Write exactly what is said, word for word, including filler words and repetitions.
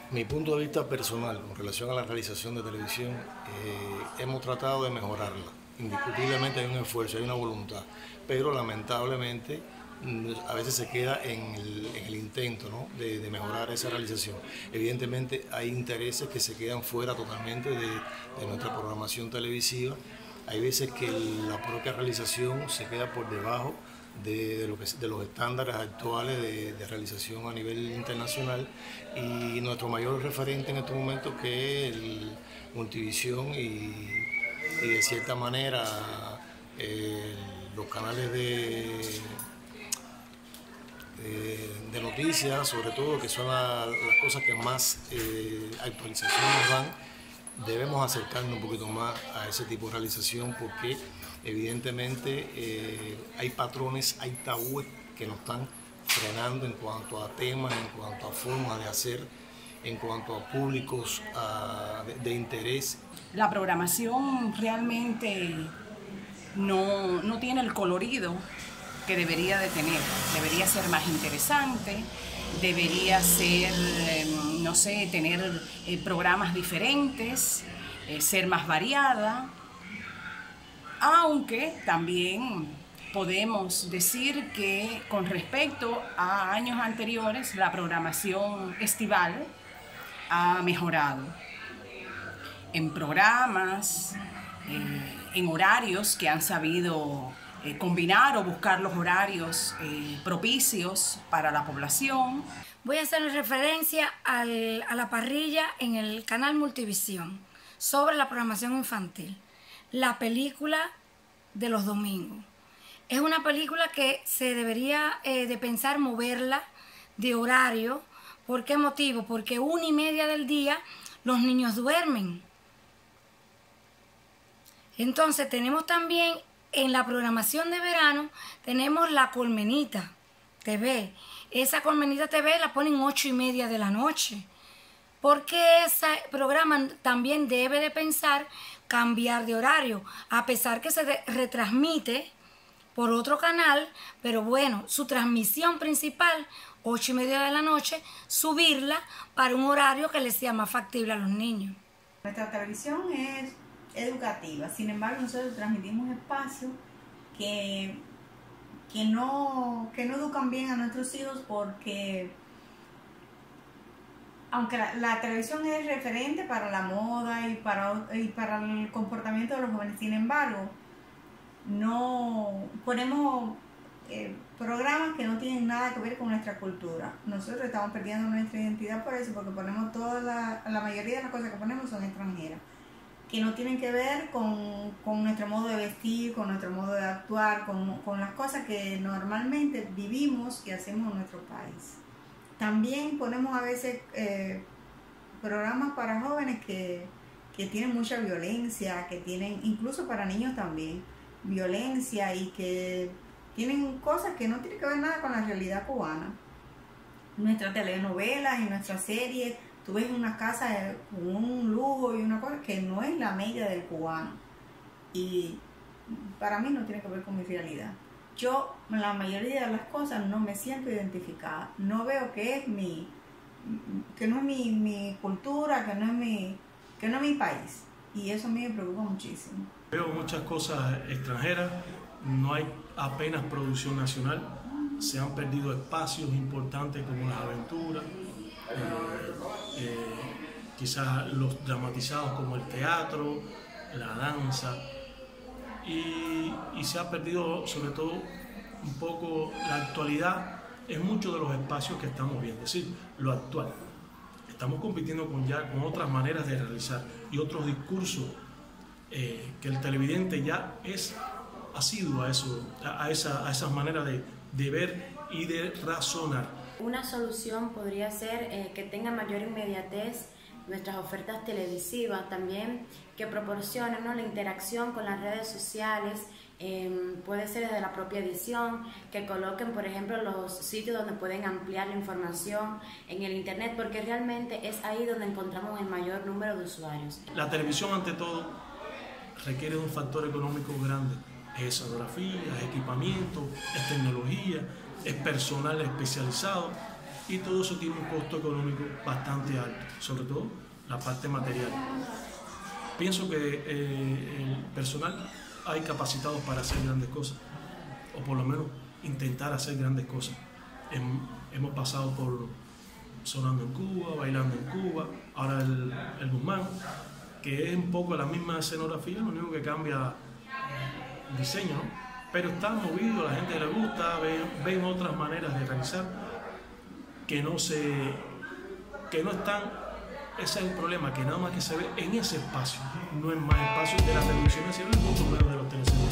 Mi punto de vista personal con relación a la realización de televisión, eh, hemos tratado de mejorarla. Indiscutiblemente hay un esfuerzo, hay una voluntad, pero lamentablemente a veces se queda en el, en el intento, ¿no?, de, de mejorar esa realización. Evidentemente hay intereses que se quedan fuera totalmente de, de nuestra programación televisiva. Hay veces que la propia realización se queda por debajo de, de, lo que, de los estándares actuales de, de realización a nivel internacional, y nuestro mayor referente en este momento, que es el Multivisión y, y de cierta manera eh, los canales de De, de noticias, sobre todo, que son la, las cosas que más eh, actualización nos dan. Debemos acercarnos un poquito más a ese tipo de realización, porque evidentemente eh, hay patrones, hay tabúes que nos están frenando en cuanto a temas, en cuanto a formas de hacer, en cuanto a públicos a, de, de interés. La programación realmente no, no tiene el colorido que debería de tener. Debería ser más interesante, debería ser, eh, no sé, tener eh, programas diferentes, eh, ser más variada, aunque también podemos decir que con respecto a años anteriores la programación estival ha mejorado en programas, eh, en horarios que han sabido Eh, combinar o buscar los horarios eh, propicios para la población. Voy a hacer referencia al, a la parrilla en el canal Multivisión sobre la programación infantil. La película de los domingos. Es una película que se debería eh, de pensar moverla de horario. ¿Por qué motivo? Porque una y media del día los niños duermen. Entonces tenemos también en la programación de verano, tenemos la Colmenita T V. Esa Colmenita T V la ponen ocho y media de la noche. Porque ese programa también debe de pensar cambiar de horario, a pesar que se retransmite por otro canal, pero bueno, su transmisión principal, ocho y media de la noche, subirla para un horario que les sea más factible a los niños. Nuestra televisión es educativa, sin embargo nosotros transmitimos espacios que, que, no, que no educan bien a nuestros hijos, porque aunque la, la televisión es referente para la moda y para, y para el comportamiento de los jóvenes, sin embargo no ponemos eh, programas que no tienen nada que ver con nuestra cultura. Nosotros estamos perdiendo nuestra identidad por eso, porque ponemos toda la, la mayoría de las cosas que ponemos son extranjeras, que no tienen que ver con, con nuestro modo de vestir, con nuestro modo de actuar, con, con las cosas que normalmente vivimos y hacemos en nuestro país. También ponemos a veces eh, programas para jóvenes que, que tienen mucha violencia, que tienen, incluso para niños también, violencia, y que tienen cosas que no tienen que ver nada con la realidad cubana. Nuestras telenovelas y nuestras series, tú ves una casa con un lujo y una cosa que no es la media del cubano, y para mí no tiene que ver con mi realidad. Yo, la mayoría de las cosas, no me siento identificada, no veo que es mi, que no es mi, mi cultura, que no es mi, que no es mi país, y eso a mí me preocupa muchísimo. Veo muchas cosas extranjeras, no hay apenas producción nacional, se han perdido espacios importantes como las aventuras, Eh, eh, quizás los dramatizados como el teatro, la danza, y, y se ha perdido sobre todo un poco la actualidad en muchos de los espacios que estamos viendo, es decir, lo actual. Estamos compitiendo con, ya, con otras maneras de realizar y otros discursos eh, que el televidente ya es asiduo a, eso, a, a, esa, a esas maneras de, de ver y de razonar. Una solución podría ser eh, que tenga mayor inmediatez nuestras ofertas televisivas, también que proporcionen, ¿no?, la interacción con las redes sociales, eh, puede ser desde la propia edición, que coloquen, por ejemplo, los sitios donde pueden ampliar la información en el internet, porque realmente es ahí donde encontramos el mayor número de usuarios. La televisión, ante todo, requiere de un factor económico grande. Es escenografía, es equipamiento, es tecnología, es personal especializado, y todo eso tiene un costo económico bastante alto, sobre todo la parte material. Pienso que eh, el personal hay capacitados para hacer grandes cosas, o por lo menos intentar hacer grandes cosas. Hem, hemos pasado por Sonando en Cuba, Bailando en Cuba, ahora el, el Guzmán, que es un poco la misma escenografía, lo único que cambia el diseño, ¿no? Pero está movido, a la gente le gusta, ven, ven otras maneras de realizar que no se, que no están, ese es el problema, que nada más que se ve en ese espacio, no en más espacios de la televisión, sino en muchos menos de los televisores.